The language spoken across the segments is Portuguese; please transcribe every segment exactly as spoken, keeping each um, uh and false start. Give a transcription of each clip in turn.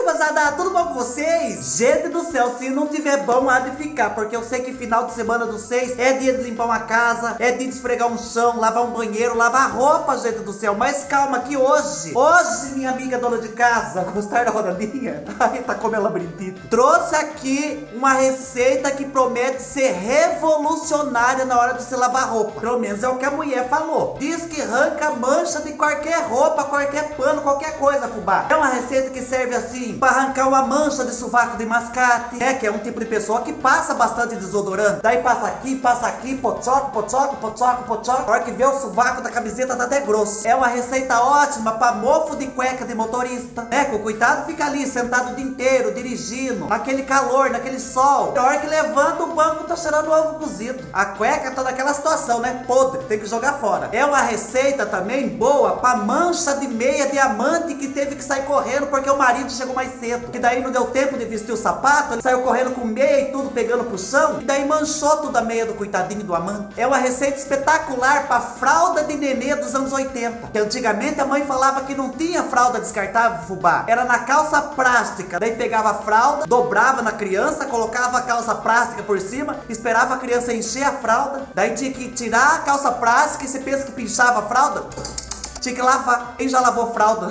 rapaziada, tudo bom com vocês? Gente do céu, se não tiver bom, há de ficar, porque eu sei que final de semana do seis é dia de limpar uma casa, é dia de esfregar um chão, lavar um banheiro, lavar roupa, gente do céu. Mas calma que hoje, hoje, minha amiga dona de casa, gostar da rodadinha? Ai, tá como ela brinquita. Trouxe aqui uma receita que promete ser revolucionária na hora de você lavar roupa. Pelo menos é o que a mulher falou. Diz que arranca mancha de qualquer roupa, qualquer pano, qualquer coisa, fubá. É uma receita que serve assim, para arrancar uma mancha de sovaco de mascate, né? Que é um tipo de pessoa que passa bastante desodorante. Daí passa aqui, passa aqui, pochoco, pochoco, pochoco, pochoco. Na hora que vê o sovaco da camiseta tá até grosso. É uma receita ótima para mofo de cueca de motorista, né? Que o coitado fica ali sentado o dia inteiro, dirigindo, naquele calor, naquele sol. Na hora que levanta o banco tá cheirando ovo cozido. A cueca tá naquela situação, né? Podre, tem que jogar fora. É uma receita também boa para mancha de meia diamante que teve que sair correndo porque o marido chegou mais cedo. Que daí não deu tempo de vestir o sapato, ele saiu correndo com meia e tudo pegando pro chão. E daí manchou toda a meia do coitadinho do amante. É uma receita espetacular para fralda de nenê dos anos oitenta. Que antigamente a mãe falava que não tinha fralda descartável, fubá. Era na calça plástica. Daí pegava a fralda, dobrava na criança, colocava a calça plástica por cima, esperava a criança encher a fralda. Daí tinha que tirar a calça plástica e você pensa que pinchava a fralda? Tinha que lavar. Quem já lavou fralda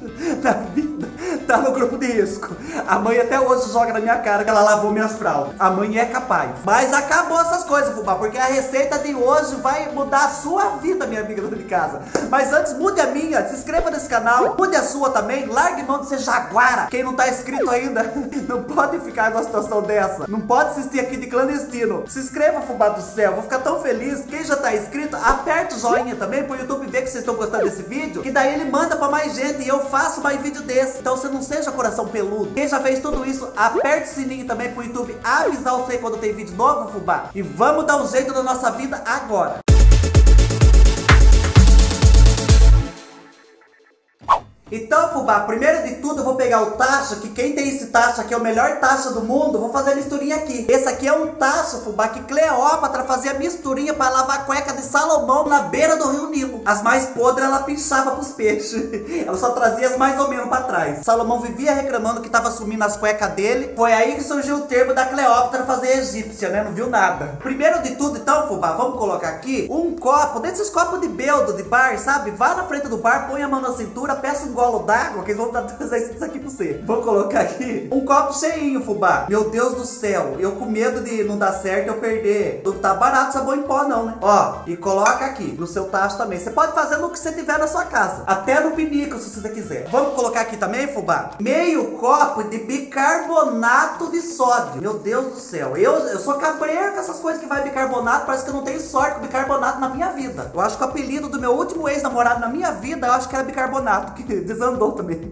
na vida tá no grupo de risco. A mãe até hoje joga na minha cara que ela lavou minhas fraldas. A mãe é capaz. Mas acabou essas coisas, fubá, porque a receita de hoje vai mudar a sua vida, minha amiga dona de casa. Mas antes, mude a minha, se inscreva nesse canal, mude a sua também, largue mão de ser jaguara. Quem não tá inscrito ainda, não pode ficar numa situação dessa. Não pode assistir aqui de clandestino. Se inscreva, fubá do céu, vou ficar tão feliz. Quem já tá inscrito, aperta o joinha também pro YouTube ver que vocês estão gostando desse vídeo, que daí ele manda pra mais gente e eu faço mais vídeo desse. Então você não seja coração peludo. Quem já fez tudo isso, aperte o sininho também pro YouTube avisar você quando tem vídeo novo, fubá. E vamos dar um jeito na nossa vida agora. Então, fubá, primeiro de tudo eu vou pegar o tacho, que quem tem esse tacho aqui é o melhor tacho do mundo. Vou fazer a misturinha aqui. Esse aqui é um tacho, fubá, que Cleópatra fazia misturinha para lavar a cueca de Salomão na beira do rio Nilo. As mais podres ela pinchava pros peixes. Ela só trazia as mais ou menos para trás. Salomão vivia reclamando que tava sumindo as cuecas dele. Foi aí que surgiu o termo da Cleópatra fazer egípcia, né? Não viu nada. Primeiro de tudo, então, fubá, vamos colocar aqui um copo, desses copos de beldo de bar, sabe? Vá na frente do bar, põe a mão na cintura, peça um golo d'água, que eles vão trazer isso aqui pra você. Vou colocar aqui um copo cheinho, fubá. Meu Deus do céu, eu com medo de não dar certo eu perder. Não tá barato sabão em pó não, né? Ó, e coloca aqui no seu tacho também. Você pode fazer no que você tiver na sua casa, até no pinico se você quiser. Vamos colocar aqui também, fubá, meio copo de bicarbonato de sódio. Meu Deus do céu, eu, eu sou cabreiro com essas coisas que vai bicarbonato. Parece que eu não tenho sorte com bicarbonato na minha vida. Eu acho que o apelido do meu último ex-namorado na minha vida, eu acho que era bicarbonato, que desandou também.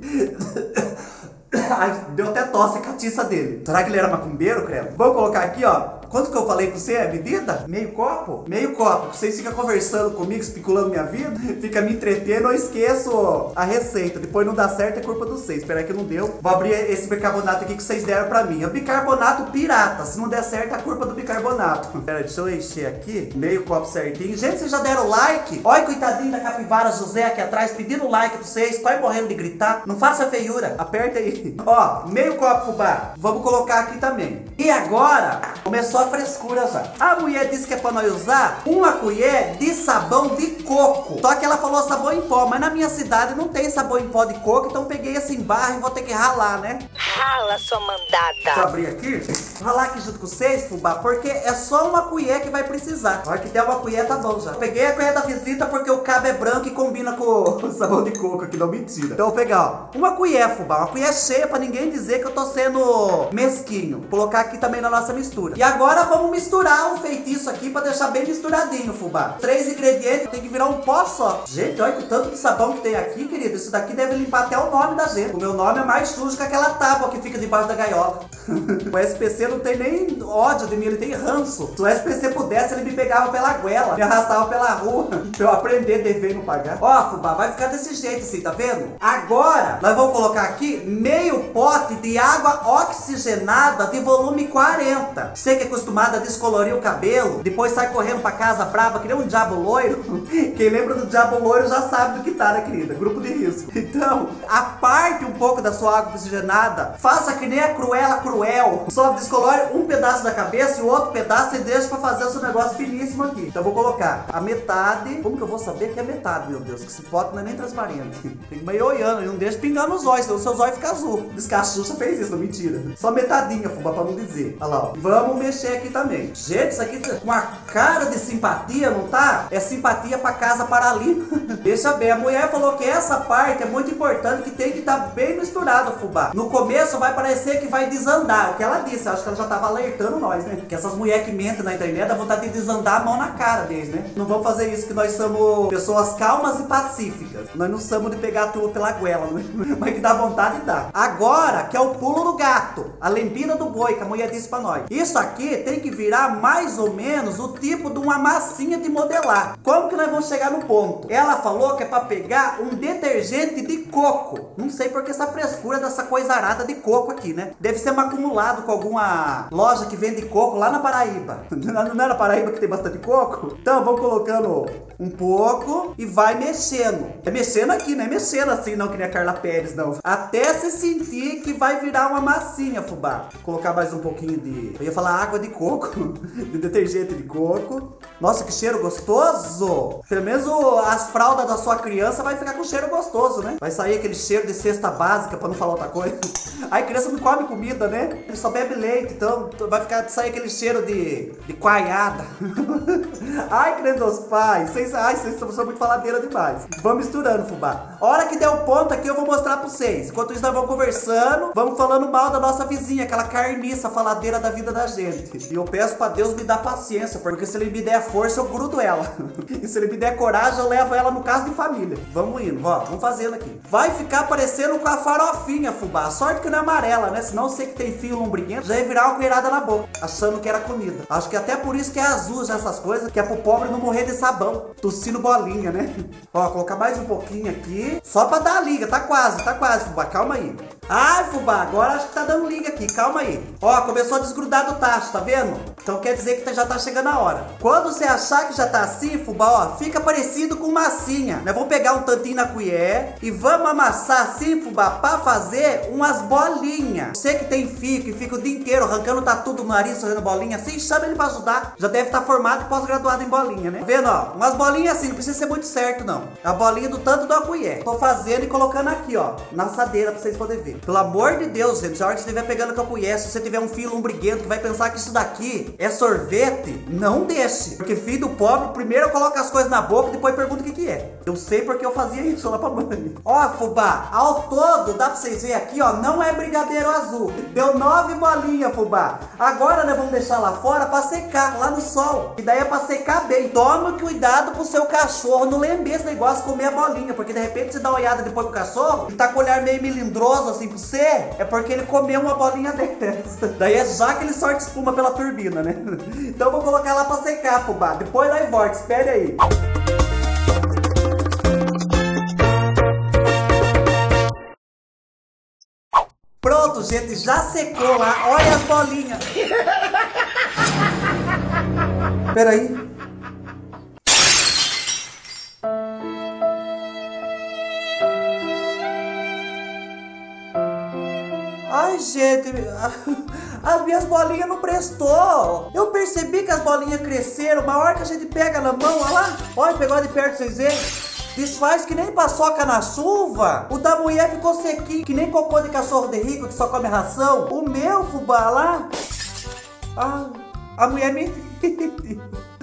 Ai, deu até tosse a catiça dele. Será que ele era macumbeiro, credo? Vamos colocar aqui, ó. Quanto que eu falei pra você? É medida? Meio copo? Meio copo. Vocês ficam conversando comigo, especulando minha vida, fica me entretendo, eu esqueço a receita. Depois não dá certo, é culpa de vocês. Espera aí que não deu. Vou abrir esse bicarbonato aqui que vocês deram pra mim. É o bicarbonato pirata. Se não der certo, é a culpa do bicarbonato. Pera, deixa eu encher aqui. Meio copo certinho. Gente, vocês já deram like? Olha, coitadinho da capivara José aqui atrás, pedindo like pra vocês. Quase morrendo de gritar. Não faça feiura. Aperta aí. Ó, meio copo, fubá. Vamos colocar aqui também. E agora, começou a frescura já. A mulher disse que é pra nós usar uma colher de sabão de coco. Só que ela falou sabão em pó, mas na minha cidade não tem sabão em pó de coco, então peguei esse em barra e vou ter que ralar, né? Rala, sua mandada. Deixa eu abrir aqui. Vou ralar aqui junto com vocês, fubá, porque é só uma colher que vai precisar. Olha que der uma colher, tá bom já. Peguei a colher da visita porque o cabo é branco e combina com o sabão de coco aqui, não, mentira. Então eu vou pegar, ó, uma colher, fubá, uma colher cheia pra ninguém dizer que eu tô sendo mesquinho. Vou colocar aqui também na nossa mistura. E agora vamos misturar o feitiço aqui pra deixar bem misturadinho, fubá. Três ingredientes, tem que virar um pó só. Gente, olha o tanto de sabão que tem aqui, querido. Isso daqui deve limpar até o nome da gente. O meu nome é mais sujo que aquela tábua água que fica debaixo da gaiola. O S P C não tem nem ódio de mim, ele tem ranço. Se o S P C pudesse, ele me pegava pela goela, me arrastava pela rua, pra eu aprender, dever e não pagar. Ó, fubá, vai ficar desse jeito assim, tá vendo? Agora, nós vamos colocar aqui meio pote de água oxigenada de volume quarenta. Você que é acostumado a descolorir o cabelo, depois sai correndo pra casa brava, que nem um diabo loiro. Quem lembra do diabo loiro já sabe do que tá, né, querida? Grupo de risco. Então, aparte um pouco da sua água oxigenada, faça que nem a Cruella Cruel. Só descolore um pedaço da cabeça e o outro pedaço e deixa pra fazer o seu negócio finíssimo aqui. Então, eu vou colocar a metade. Como que eu vou saber que é metade, meu Deus? Que esse pote não é nem transparente. Tem que meio olhando, não deixa pingar nos olhos, senão o seu zóio fica azul. Diz que a Xuxa fez isso, não, mentira. Só metadinha, fubá, pra não dizer. Olha lá, ó. Vamos mexer aqui também. Gente, isso aqui com uma cara de simpatia, não tá? É simpatia pra casa para ali. Deixa bem, a mulher falou que essa parte é muito importante, que tem que estar bem misturado, fubá. No começo vai parecer que vai desandar, o que ela disse, eu acho que ela já tava alertando nós, né? Que essas mulheres que mentem na internet dá vontade de desandar a mão na cara deles, né? Não vamos fazer isso, que nós somos pessoas calmas e pacíficas. Nós não somos de pegar tudo pela goela, né? Mas que dá vontade, dá. Agora, que é o pulo do gato, a lembida do boi, que a mulher disse pra nós. Isso aqui tem que virar mais ou menos o tipo de uma massinha de modelar. Como que nós vamos chegar no ponto? Ela falou que é pra pegar um detergente de coco. Não sei por que essa frescura dessa coisa arada de coco aqui, né? Deve ser um acumulado com alguma loja que vende coco lá na Paraíba. Não é na Paraíba que tem bastante coco? Então, vamos colocando um pouco e vai mexendo. É mexendo aqui, não é mexendo assim não, que nem a Carla Pérez, não. Até se sentir que vai virar uma massinha, fubá. Vou colocar mais um pouquinho de... Eu ia falar água de coco. De detergente de coco. Nossa, que cheiro gostoso. Pelo menos o, as fraldas da sua criança vai ficar com cheiro gostoso, né? Vai sair aquele cheiro de cesta básica, pra não falar outra coisa. Aí criança não come comida, né? Ele só bebe leite, então vai ficar, sair aquele cheiro de, de coalhada. Ai, credos pais. Vocês, ai, vocês são muito faladeira demais. Vamos misturando, fubá. A hora que der o ponto aqui, eu vou mostrar pra vocês. Enquanto isso, nós vamos conversando. Vamos falando mal da nossa vizinha, aquela carniça faladeira da vida da gente. E eu peço pra Deus me dar paciência, porque se ele me der força, eu grudo ela. E se ele me der coragem, eu levo ela no caso de família. Vamos indo, ó, vamos fazendo aqui. Vai ficar parecendo com a farofinha, fubá. Sorte que não é amarela, né? Senão você que tem fio lombriguento, já ia virar uma colherada na boca, achando que era comida. Acho que até por isso que é azul já essas coisas, que é pro pobre não morrer de sabão. Tossindo bolinha, né? Ó, colocar mais um pouquinho aqui, só pra dar a liga. Tá quase, tá quase, fubá. Calma aí. Ai, fubá, agora acho que tá dando liga aqui. Calma aí. Ó, começou a desgrudar do tacho, tá vendo? Então quer dizer que já tá chegando a hora. Quando você achar que já tá assim, fubá, ó, fica parecido com massinha. Nós vamos pegar um tantinho na colher e vamos amassar assim, fubá, pra fazer umas bolinhas. Você que tem fio, que fica o dia inteiro arrancando tatu do nariz, fazendo bolinha assim, chama ele pra ajudar. Já deve estar formado e pós-graduado em bolinha, né? Tá vendo, ó? Umas bolinhas assim, não precisa ser muito certo, não. A bolinha do tanto da colher. Tô fazendo e colocando aqui, ó, na assadeira pra vocês poderem ver. Pelo amor de Deus, gente, a hora que você estiver pegando com a colher, se você tiver um fio lombriguento que vai pensar que isso daqui é sorvete, não deixe. Porque filho do pobre, primeiro coloca as coisas na boca e depois pergunta o que que é. Eu sei porque eu fazia isso lá pra mãe. Ó, fubá, ao todo, dá pra vocês verem aqui, ó, não é brigadeiro azul. Deu nove bolinhas, fubá. Agora nós vamos deixar lá fora pra secar, lá no sol. E daí é pra secar bem. Tome cuidado pro seu cachorro não lember esse negócio, comer a bolinha. Porque de repente você dá uma olhada depois pro cachorro, ele tá com o olhar meio melindroso assim pra você, é porque ele comeu uma bolinha dessa. Daí é já que ele sorte espuma pela turbina, né? Então eu vou colocar lá pra secar, fubá. Depois nós volta, espere aí. Pronto, gente, já secou lá. Olha as bolinhas. Espera aí. Ai, gente, as minhas bolinhas não prestou. Eu percebi que as bolinhas cresceram. Uma hora que a gente pega na mão, olha lá. Olha, pegou de perto, vocês verem. Desfaz que nem paçoca na chuva. O da mulher ficou sequinho, que nem cocô de cachorro de rico que só come ração. O meu, fubá, lá. Ah, a mulher me...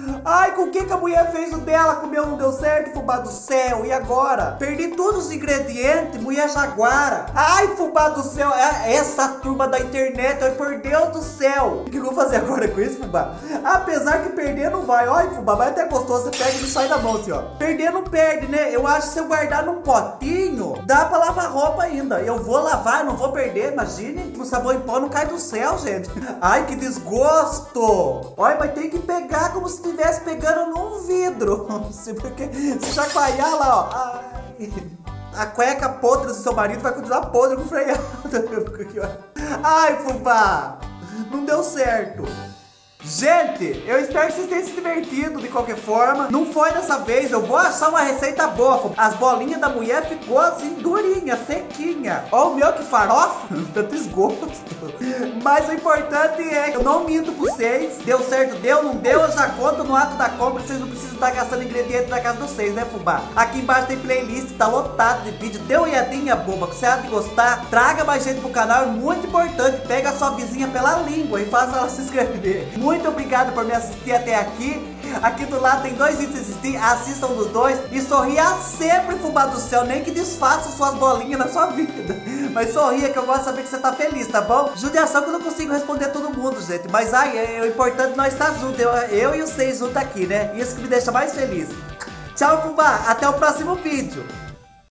Ai, com o que que a mulher fez o dela? Comeu, não deu certo, fubá do céu. E agora? Perdi todos os ingredientes, mulher jaguara. Ai, fubá do céu, essa turma da internet, ai, por Deus do céu. O que eu vou fazer agora com isso, fubá? Apesar que perder não vai. Olha, fubá, vai até gostoso, você pega e sai da mão assim, ó. Perder não perde, né? Eu acho que se eu guardar num potinho, dá pra lavar roupa ainda. Eu vou lavar, não vou perder, imagine. O sabão em pó não cai do céu, gente. Ai, que desgosto. Olha, mas tem que pegar como se estivesse pegando num vidro. Porque se chacoalhar lá, ó. Ai. A cueca podre do seu marido vai continuar podre com freada. Ai, fubá. Não deu certo. Gente, eu espero que vocês tenham se divertido de qualquer forma. Não foi dessa vez, eu vou achar uma receita boa. As bolinhas da mulher ficou assim, durinha, sequinha. Ó o meu que farofa, tanto esgoto. Mas o importante é que eu não minto pra vocês. Deu certo, deu, não deu, eu já conto no ato da compra. Vocês não precisam estar gastando ingredientes da casa de vocês, né, fubá? Aqui embaixo tem playlist, tá lotado de vídeo. Dê uma olhadinha, boba, que você há de gostar. Traga mais gente pro canal, é muito importante. Pega a sua vizinha pela língua e faça ela se inscrever. Muito Muito obrigado por me assistir até aqui. Aqui do lado tem dois vídeos pra assistir. Assistam dos dois. E sorria sempre, fubá do céu. Nem que desfaça suas bolinhas na sua vida. Mas sorria que eu gosto de saber que você tá feliz, tá bom? Judiação que eu não consigo responder todo mundo, gente. Mas ai, é, é o importante é nós estar juntos. Eu, eu e vocês juntos aqui, né? Isso que me deixa mais feliz. Tchau, fubá. Até o próximo vídeo.